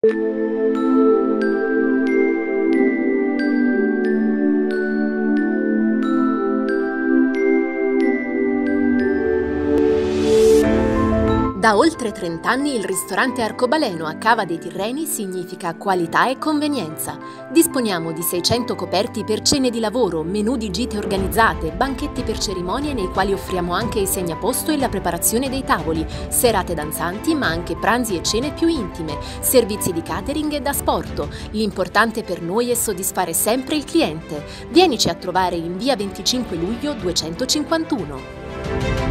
Da oltre 30 anni il ristorante Arcobaleno a Cava dei Tirreni significa qualità e convenienza. Disponiamo di 600 coperti per cene di lavoro, menù di gite organizzate, banchetti per cerimonie nei quali offriamo anche i segnaposto e la preparazione dei tavoli, serate danzanti ma anche pranzi e cene più intime, servizi di catering e da asporto. L'importante per noi è soddisfare sempre il cliente. Vienici a trovare in via 25 luglio 251.